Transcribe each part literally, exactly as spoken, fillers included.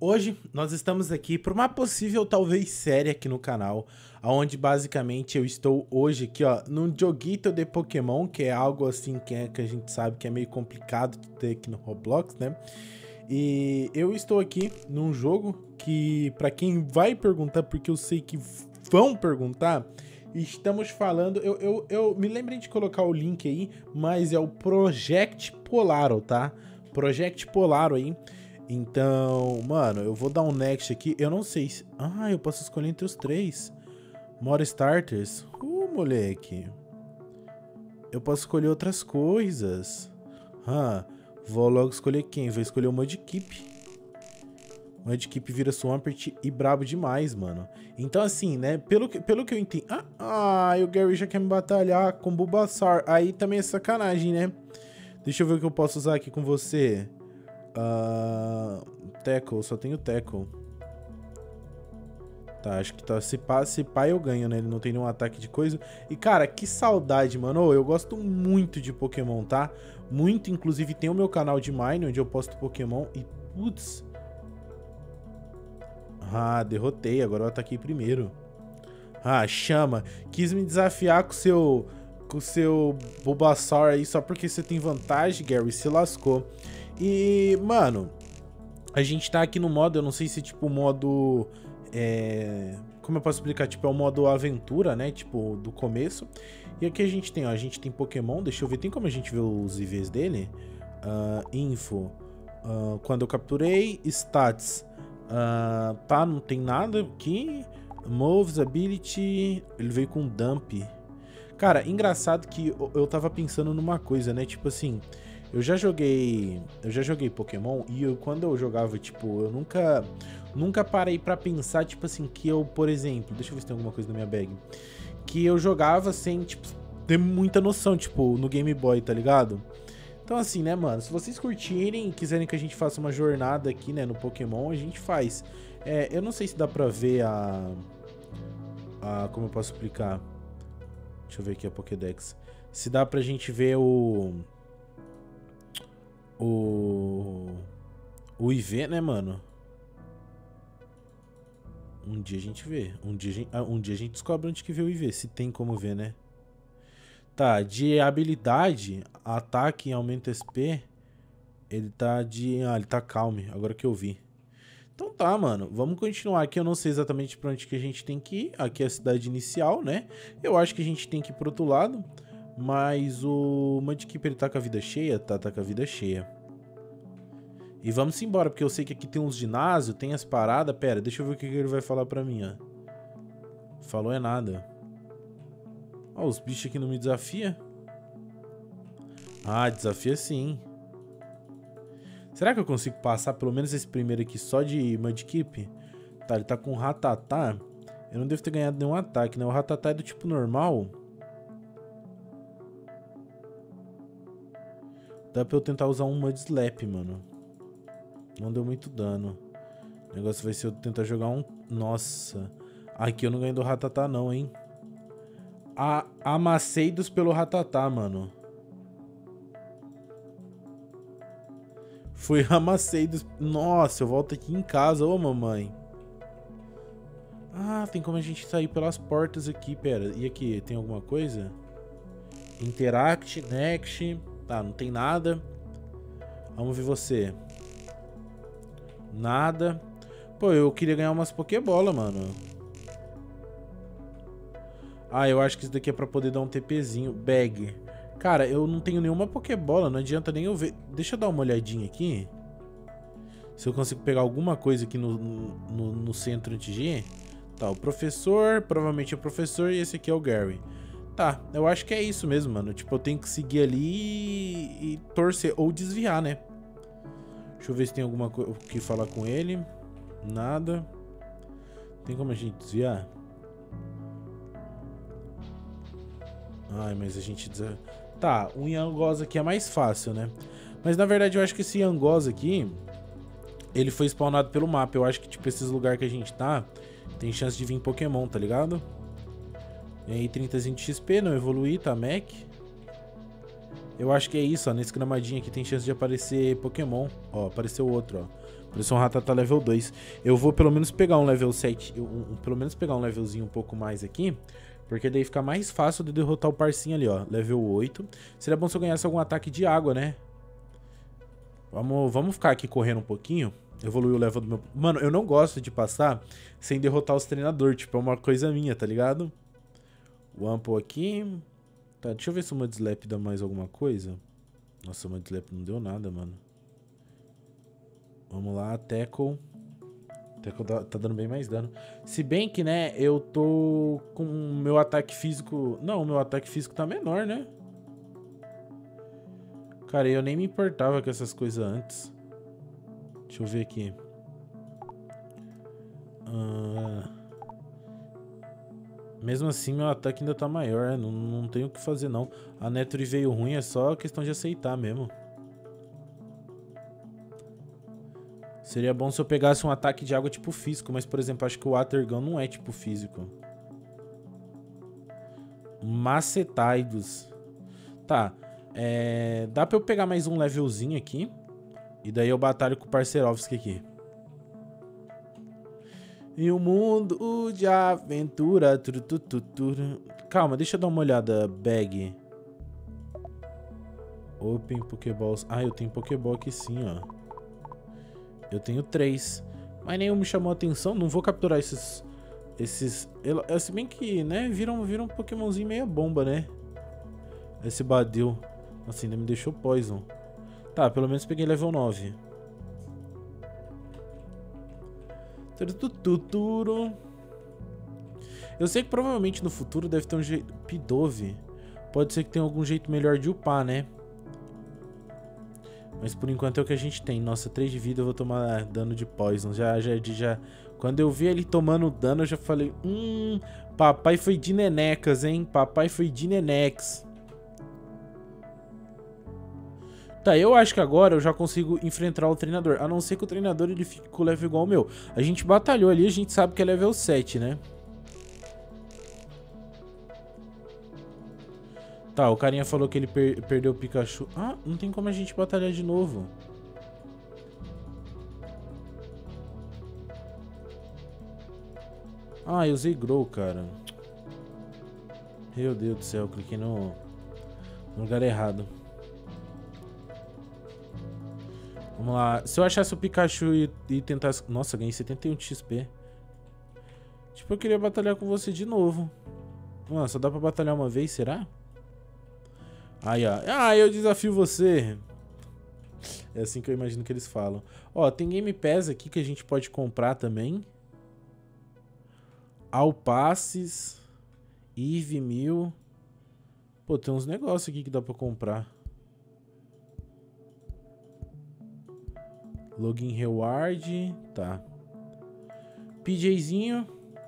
Hoje nós estamos aqui para uma possível, talvez, série aqui no canal, onde basicamente eu estou hoje aqui, ó, num joguito de Pokémon, que é algo assim que, é, que a gente sabe que é meio complicado de ter aqui no Roblox, né? E eu estou aqui num jogo que, para quem vai perguntar, porque eu sei que vão perguntar, estamos falando, eu, eu, eu me lembrei de colocar o link aí, mas é o Project Polaro, tá? Project Polaro aí. Então, mano, eu vou dar um next aqui. Eu não sei se... Ah, eu posso escolher entre os três. More Starters. Uh, moleque. Eu posso escolher outras coisas. Ah, vou logo escolher quem? Vou escolher o Mudkip. Mudkip vira Swampert e brabo demais, mano. Então, assim, né? Pelo que, pelo que eu entendi... Ah, ah, e o Gary já quer me batalhar com Bulbasaur. Aí também é sacanagem, né? Deixa eu ver o que eu posso usar aqui com você. Uh, Tackle, só tenho Tackle. Tá, acho que tá. Se pá, se pá eu ganho, né? Ele não tem nenhum ataque de coisa. E cara, que saudade, mano. Oh, eu gosto muito de Pokémon, tá? Muito, inclusive tem o meu canal de Mine, onde eu posto Pokémon. E putz. Ah, derrotei. Agora eu ataquei primeiro. Ah, chama. Quis me desafiar com o seu. Com o seu Bulbasaur aí só porque você tem vantagem, Gary. Se lascou. E, mano, a gente tá aqui no modo, eu não sei se tipo o modo, é... como eu posso explicar, tipo é o modo aventura, né, tipo do começo. E aqui a gente tem, ó, a gente tem Pokémon, deixa eu ver, tem como a gente ver os I Vs dele? Uh, info, uh, quando eu capturei, stats, uh, tá, não tem nada aqui, moves, ability, ele veio com dump. Cara, engraçado que eu tava pensando numa coisa, né, tipo assim... Eu já joguei, eu já joguei Pokémon e eu, quando eu jogava, tipo, eu nunca, nunca parei pra pensar, tipo assim, que eu, por exemplo, deixa eu ver se tem alguma coisa na minha bag, que eu jogava sem, tipo, ter muita noção, tipo, no Game Boy, tá ligado? Então assim, né, mano, se vocês curtirem e quiserem que a gente faça uma jornada aqui, né, no Pokémon, a gente faz. É, eu não sei se dá pra ver a, a, como eu posso explicar, deixa eu ver aqui a Pokédex, se dá pra gente ver o... O... O I V, né, mano? Um dia a gente vê. Um dia a gente, um dia a gente descobre onde que vê o I V. Se tem como ver, né? Tá, de habilidade, ataque e aumento S P. Ele tá de... Ah, ele tá calme. Agora que eu vi. Então tá, mano. Vamos continuar aqui. Eu não sei exatamente pra onde que a gente tem que ir. Aqui é a cidade inicial, né? Eu acho que a gente tem que ir pro outro lado. Mas o Mudkip, ele tá com a vida cheia? Tá, tá com a vida cheia. E vamos embora, porque eu sei que aqui tem uns ginásios, tem as paradas. Pera, deixa eu ver o que ele vai falar pra mim, ó. Falou é nada. Ó, os bichos aqui não me desafiam. Ah, desafia sim. Será que eu consigo passar pelo menos esse primeiro aqui só de Mudkip? Tá, ele tá com Rattata. Eu não devo ter ganhado nenhum ataque, né? O Rattata é do tipo normal. Dá pra eu tentar usar um Mud Slap, mano. Não deu muito dano. O negócio vai ser eu tentar jogar um... Nossa. Aqui eu não ganhei do Rattata não, hein. A... Amaceidos pelo Rattata, mano. Fui amaceidos... Nossa, eu volto aqui em casa, ô mamãe. Ah, tem como a gente sair pelas portas aqui, pera. E aqui, tem alguma coisa? Interact, Next... Tá, não tem nada. Vamos ver você. Nada. Pô, eu queria ganhar umas Pokébola, mano. Ah, eu acho que isso daqui é pra poder dar um TPzinho. Bag. Cara, eu não tenho nenhuma Pokébola. Não adianta nem eu ver. Deixa eu dar uma olhadinha aqui. Se eu consigo pegar alguma coisa aqui no, no, no centro antes de ir. Tá, o professor. Provavelmente é o professor. E esse aqui é o Gary. Tá, eu acho que é isso mesmo, mano. Tipo, eu tenho que seguir ali e, e torcer. Ou desviar, né? Deixa eu ver se tem alguma coisa que falar com ele. Nada. Tem como a gente desviar? Ai, mas a gente... Desvia... Tá, o Yangosa aqui é mais fácil, né? Mas na verdade eu acho que esse Yangosa aqui... Ele foi spawnado pelo mapa. Eu acho que, tipo, esses lugares que a gente tá... Tem chance de vir Pokémon, tá ligado? E aí, trintazinho de X P, não evoluir, tá, Mac? Eu acho que é isso, ó. Nesse gramadinho aqui tem chance de aparecer Pokémon. Ó, apareceu outro, ó. Por isso um Rattata level dois. Eu vou pelo menos pegar um level sete. Um, um, pelo menos pegar um levelzinho um pouco mais aqui. Porque daí fica mais fácil de derrotar o parcinho ali, ó. Level oito. Seria bom se eu ganhasse algum ataque de água, né? Vamos, vamos ficar aqui correndo um pouquinho. Evoluir o level do meu... Mano, eu não gosto de passar sem derrotar os treinadores. Tipo, é uma coisa minha, tá ligado? O Ample aqui. Tá, deixa eu ver se o Mudslap dá mais alguma coisa. Nossa, o Mudslap não deu nada, mano. Vamos lá, Tackle. Tackle tá, tá dando bem mais dano. Se bem que, né, eu tô com o meu ataque físico... Não, o meu ataque físico tá menor, né? Cara, eu nem me importava com essas coisas antes. Deixa eu ver aqui. Ah... Mesmo assim, meu ataque ainda tá maior, né? Não, não tenho o que fazer, não. A Neturi veio ruim, é só questão de aceitar mesmo. Seria bom se eu pegasse um ataque de água tipo físico, mas, por exemplo, acho que o Water Gun não é tipo físico. Macetaidos. Tá. É... Dá pra eu pegar mais um levelzinho aqui. E daí eu batalho com o Parceirovski aqui. E um mundo de aventura. Turu, turu, turu. Calma, deixa eu dar uma olhada. Bag. Open Pokéballs. Ah, eu tenho Pokéball aqui sim, ó. Eu tenho três. Mas nenhum me chamou a atenção. Não vou capturar esses... Esses... Eu, se bem que, né? Viram, viram um Pokémonzinho meia bomba, né? Esse Badil. Nossa, ainda me deixou Poison. Tá, pelo menos peguei level nove. Eu sei que provavelmente no futuro deve ter um jeito... Pidove. Pode ser que tenha algum jeito melhor de upar, né? Mas por enquanto é o que a gente tem. Nossa, três de vida eu vou tomar dano de Poison. Já, já, já... Quando eu vi ele tomando dano, eu já falei... Hum... Papai foi de nenecas, hein? Papai foi de nenex. Tá, eu acho que agora eu já consigo enfrentar o treinador. A não ser que o treinador ele fique com o level igual ao meu. A gente batalhou ali, a gente sabe que é level sete, né? Tá, o carinha falou que ele per perdeu o Pikachu. Ah, não tem como a gente batalhar de novo. Ah, eu usei Grow, cara. Meu Deus do céu, eu cliquei no, no lugar errado. Vamos lá. Se eu achasse o Pikachu e, e tentasse... Nossa, ganhei setenta e um de X P. Tipo, eu queria batalhar com você de novo. Mano, só dá pra batalhar uma vez, será? Aí, ó. Ah, eu desafio você. É assim que eu imagino que eles falam. Ó, tem Game Pass aqui que a gente pode comprar também. Alpaces. Eve mil. Pô, tem uns negócios aqui que dá pra comprar. Login Reward. Tá. PJzinho.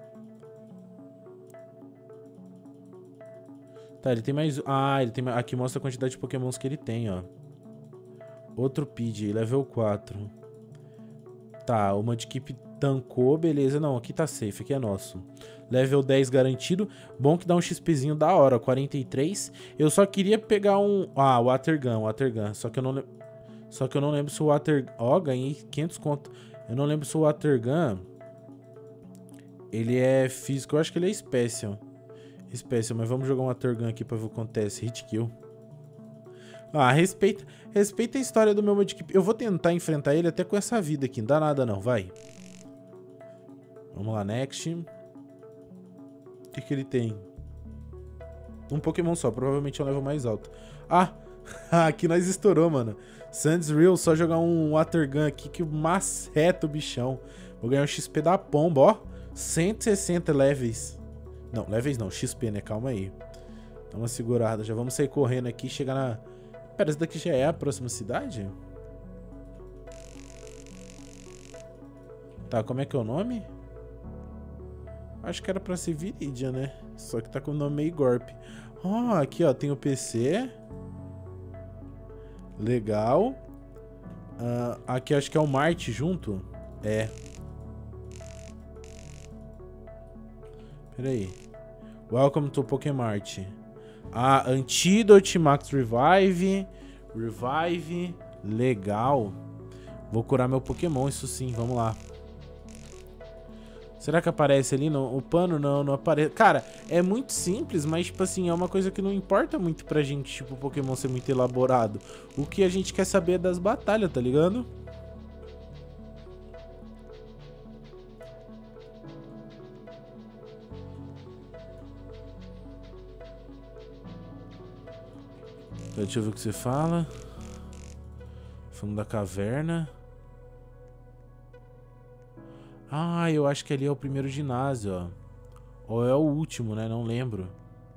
Tá, ele tem mais... Ah, ele tem mais... Aqui mostra a quantidade de pokémons que ele tem, ó. Outro P J, level quatro. Tá, o Mudkip tancou, beleza. Não, aqui tá safe, aqui é nosso. Level dez garantido. Bom que dá um XPzinho da hora, quarenta e três. Eu só queria pegar um... Ah, o Water Gun, Water Gun. Só que eu não lembro... Só que eu não lembro se o Water... Ó, ganhei quinhentos conto. Eu não lembro se o Water Gun... Ele é físico. Eu acho que ele é Special. Special, mas vamos jogar um Water Gun aqui pra ver o que acontece. Hit kill. Ah, respeita, respeita a história do meu Mudkip. Eu vou tentar enfrentar ele até com essa vida aqui. Não dá nada não, vai. Vamos lá, next. O que que ele tem? Um Pokémon só, provavelmente é o level mais alto. Ah, aqui nós estourou, mano. Sands Real, só jogar um Water Gun aqui que maceta o bichão. Vou ganhar um X P da pomba, ó. cento e sessenta levels. Não, levels não, X P, né? Calma aí. Dá uma segurada. Já vamos sair correndo aqui e chegar na... Pera, essa daqui já é a próxima cidade? Tá, como é que é o nome? Acho que era pra ser Viridian, né? Só que tá com o nome meio Gorp. Ó, oh, aqui ó, tem o P C. Legal. Uh, aqui acho que é o Marte junto. É. Pera aí. Welcome to Pokémart. Ah, Antidote, Max Revive. Revive. Legal. Vou curar meu Pokémon, isso sim, vamos lá. Será que aparece ali no, o pano? Não, não aparece. Cara, é muito simples, mas, tipo assim, é uma coisa que não importa muito pra gente, tipo, o Pokémon ser muito elaborado. O que a gente quer saber é das batalhas, tá ligado? Deixa eu ver o que você fala. Fundo da caverna. Ah, eu acho que ali é o primeiro ginásio, ó. Ou é o último, né? Não lembro.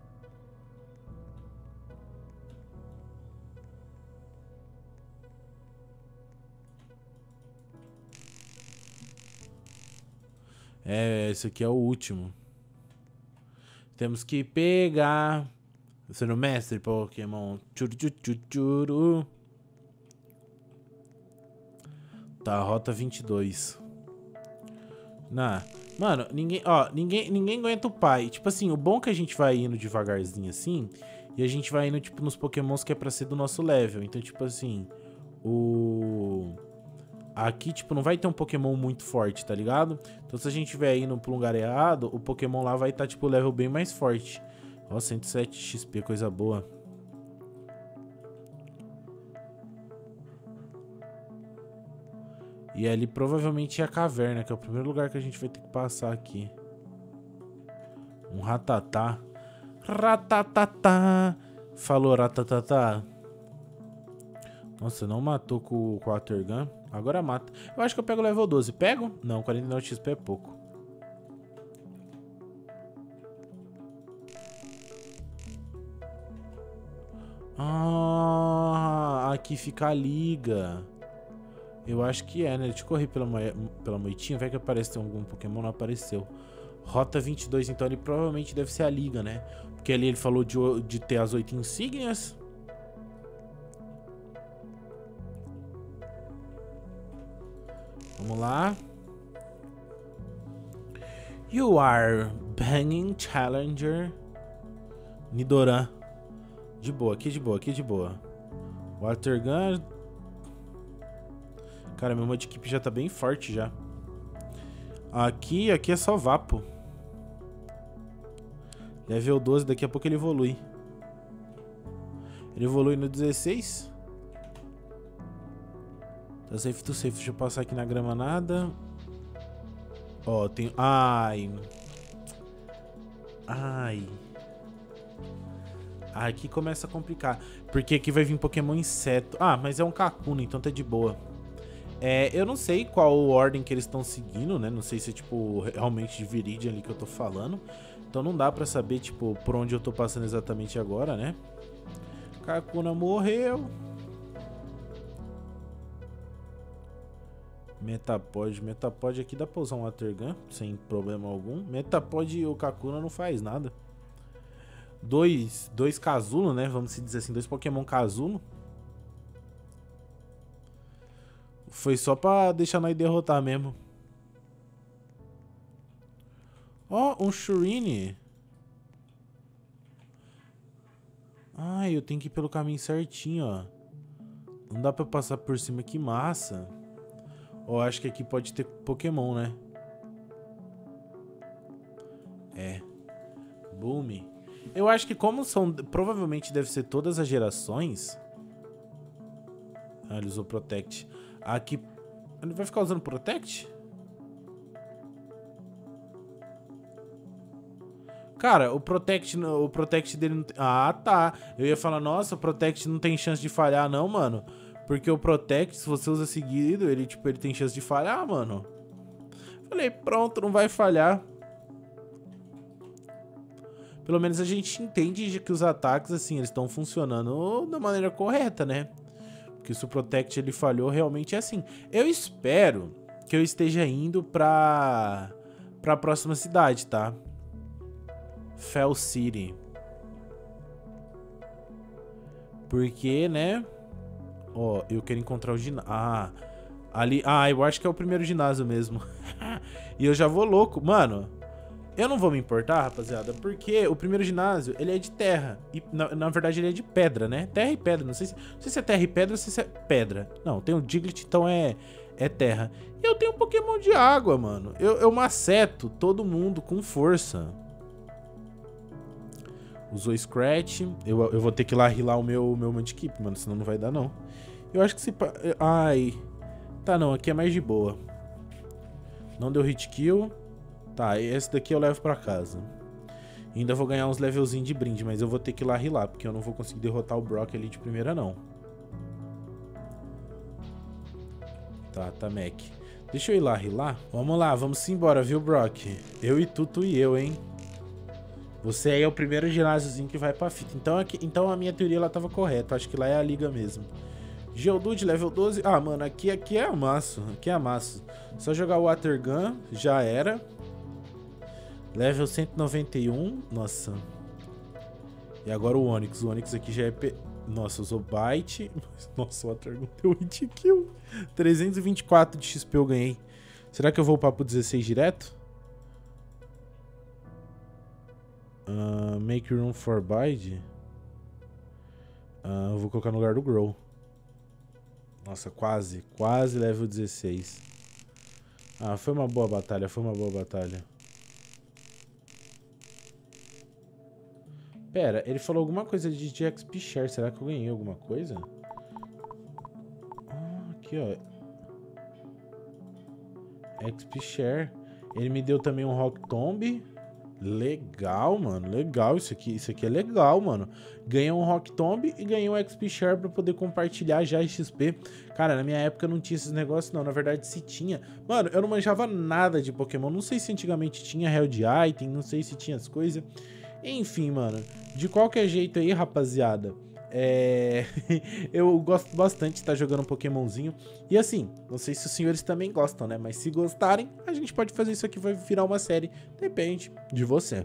É, esse aqui é o último. Temos que pegar... Sendo mestre Pokémon. Churu, churu, churu. Tá, rota vinte e dois. Nah. Mano, ninguém, ó, ninguém, ninguém aguenta o pai. Tipo assim, o bom é que a gente vai indo devagarzinho assim, e a gente vai indo, tipo, nos Pokémons que é pra ser do nosso level. Então, tipo assim, o... Aqui, tipo, não vai ter um Pokémon muito forte, tá ligado? Então, se a gente estiver indo pro lugar errado, o Pokémon lá vai estar, tá, tipo, level bem mais forte. Ó, cento e sete X P, coisa boa. E ali provavelmente é a caverna, que é o primeiro lugar que a gente vai ter que passar aqui. Um ratatá. Ratatá. Falou, ratatá. Nossa, não matou com o Watergun. Agora mata. Eu acho que eu pego o level doze. Pego? Não, quarenta e nove X P é pouco. Ah, aqui fica a liga. Eu acho que é, né? Deixa eu correr pela, pela moitinha. Vai que aparece tem algum Pokémon, não apareceu. Rota vinte e dois, então ele provavelmente deve ser a liga, né? Porque ali ele falou de, de ter as oito insígnias. Vamos lá. You are banging challenger. Nidoran. De boa, aqui de boa, aqui de boa. Watergun. Cara, meu modo de equipe já tá bem forte já. Aqui, aqui é só Vapo. Level doze, daqui a pouco ele evolui. Ele evolui no dezesseis. Tá safe, tô safe. Deixa eu passar aqui na grama nada. Ó, tem... Ai. Ai. Aqui começa a complicar. Porque aqui vai vir Pokémon inseto. Ah, mas é um Kakuna, então tá de boa. É, eu não sei qual ordem que eles estão seguindo, né? Não sei se é, tipo, realmente de Viridian ali que eu tô falando. Então não dá pra saber, tipo, por onde eu tô passando exatamente agora, né? Kakuna morreu. Metapod. Metapod aqui dá pra usar um Watergun sem problema algum. Metapod e o Kakuna não faz nada. Dois, dois Casulo, né? Vamos dizer assim, dois Pokémon Casulo. Foi só pra deixar nós derrotar mesmo. Ó, oh, um Shurine. Ai, eu tenho que ir pelo caminho certinho, ó. Não dá pra passar por cima, que massa. Ó, oh, acho que aqui pode ter Pokémon, né? É. Boom. Eu acho que como são... Provavelmente deve ser todas as gerações. Ah, ele usou Protect. Aqui... Ele vai ficar usando Protect? Cara, o Protect, o Protect dele não tem... Ah, tá. Eu ia falar, nossa, o Protect não tem chance de falhar, não, mano. Porque o Protect, se você usa seguido, ele, tipo, ele tem chance de falhar, mano. Falei, pronto, não vai falhar. Pelo menos a gente entende que os ataques, assim, eles estão funcionando da maneira correta, né? Porque se o Protect ele falhou, realmente é assim. Eu espero que eu esteja indo pra, pra próxima cidade, tá? Fel City. Porque, né? Ó, eu quero encontrar o ginásio. Ah, ali... Ah, eu acho que é o primeiro ginásio mesmo. E eu já vou louco. Mano, Eu não vou me importar, rapaziada, porque o primeiro ginásio, ele é de terra. E, na, na verdade, ele é de pedra, né? Terra e pedra. Não sei se, não sei se é terra e pedra ou se é pedra. Não, tem um Diglett, então é, é terra. E eu tenho um Pokémon de água, mano. Eu, eu maceto todo mundo com força. Usou Scratch. Eu, eu vou ter que ir lá rilar o meu, meu Mudkip, mano. Senão não vai dar, não. Eu acho que se... Ai... Tá, não. Aqui é mais de boa. Não deu hit kill. Tá, esse daqui eu levo pra casa. Ainda vou ganhar uns levelzinhos de brinde, mas eu vou ter que ir lá rilar, porque eu não vou conseguir derrotar o Brock ali de primeira, não. Tá, tá, Mac. Deixa eu ir lá rilar. Vamos lá, vamos embora, viu, Brock? Eu e tu, tu e eu, hein? Você aí é o primeiro ginásiozinho que vai pra fita. Então, aqui, então a minha teoria ela tava correta. Acho que lá é a liga mesmo. Geodude, level doze. Ah, mano, aqui, aqui é amasso. Aqui é amasso. Só jogar o Water Gun, já era. Level cento e noventa e um. Nossa. E agora o Onix. O Onix aqui já é... Pe... Nossa, usou Bite. Nossa, o Water Gun deu hit kill. trezentos e vinte e quatro de X P eu ganhei. Será que eu vou upar pro dezesseis direto? Uh, make room for Bite. Uh, eu vou colocar no lugar do Grow. Nossa, quase. Quase level dezesseis. Ah, foi uma boa batalha. Foi uma boa batalha. Pera, ele falou alguma coisa de X P Share. Será que eu ganhei alguma coisa? Ah, aqui, ó. X P Share. Ele me deu também um Rock Tomb. Legal, mano. Legal isso aqui. Isso aqui é legal, mano. Ganhei um Rock Tomb e ganhei um X P Share pra poder compartilhar já X P. Cara, na minha época não tinha esses negócios, não. Na verdade, se tinha... Mano, eu não manjava nada de Pokémon. Não sei se antigamente tinha Held Item. Não sei se tinha as coisas. Enfim, mano. De qualquer jeito aí, rapaziada. É... eu gosto bastante de estar jogando um Pokémonzinho. E assim, não sei se os senhores também gostam, né? Mas se gostarem, a gente pode fazer isso aqui, vai virar uma série. Depende de você.